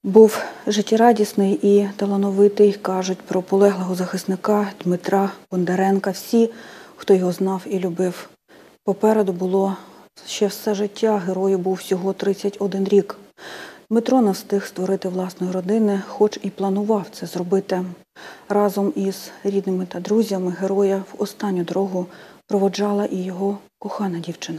Був життєрадісний і талановитий, кажуть про полеглого захисника Дмитра Бондаренка всі, хто його знав і любив. Попереду було ще все життя, герою був всього 31 рік. Дмитро не встиг створити власної родини, хоч і планував це зробити. Разом із рідними та друзями героя в останню дорогу проводжала і його кохана дівчина.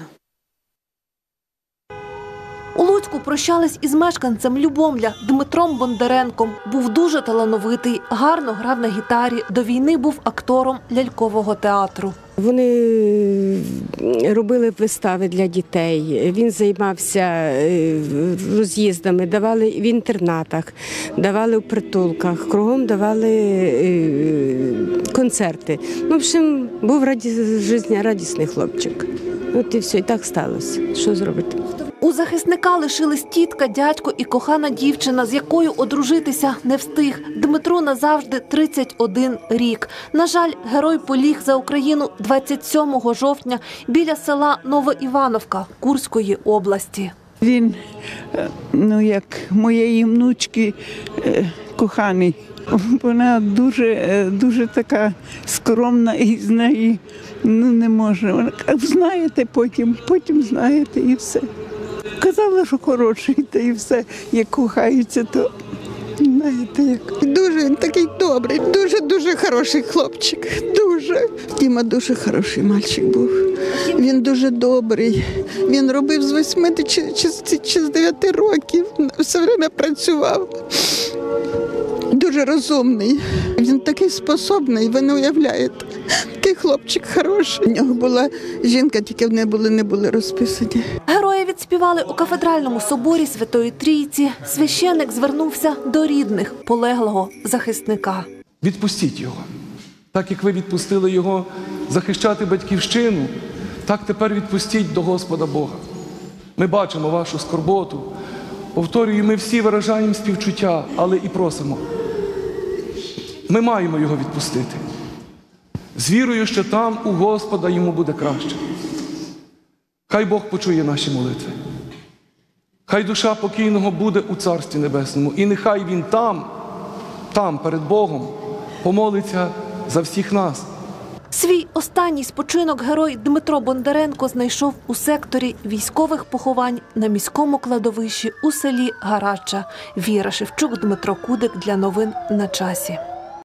У Луцьку прощались із мешканцем Любомля Дмитром Бондаренком. Був дуже талановитий, гарно грав на гітарі, до війни був актором лялькового театру. Вони робили вистави для дітей, він займався роз'їздами, давали в інтернатах, давали в притулках, кругом давали концерти. В общем, був життєрадісний хлопчик. От і все, і так сталося. Що зробити? У захисника лишились тітка, дядько і кохана дівчина, з якою одружитися не встиг. Дмитру назавжди 31 рік. На жаль, герой поліг за Україну 27 жовтня біля села Новоівановка Курської області. Він, як моєї внучки, коханий. Вона дуже така скромна і з неї не може. Вона каже, знаєте, потім знаєте і все. Казала, що хороший, та і все. Як кохаються, то знаєте як. Дуже він такий добрий, дуже хороший хлопчик. Дуже. Діма дуже хороший мальчик був. Він дуже добрий. Він робив з 8 чи з 9 років. Все время працював. Дуже розумний. Він такий способний, ви не уявляєте. Такий хлопчик хороший. У нього була жінка, тільки вони не були розписані. Герої відспівали у кафедральному соборі Святої Трійці. Священик звернувся до рідних полеглого захисника. Відпустіть його. Так, як ви відпустили його захищати батьківщину, так тепер відпустіть до Господа Бога. Ми бачимо вашу скорботу. Повторюю, ми всі виражаємо співчуття, але і просимо. Ми маємо його відпустити. З вірою, що там у Господа йому буде краще. Хай Бог почує наші молитви. Хай душа покійного буде у Царстві Небесному. І нехай він там, перед Богом, помолиться за всіх нас. Свій останній спочинок герой Дмитро Бондаренко знайшов у секторі військових поховань на міському кладовищі у селі Гарача. Віра Шевчук, Дмитро Кудик для новин на часі.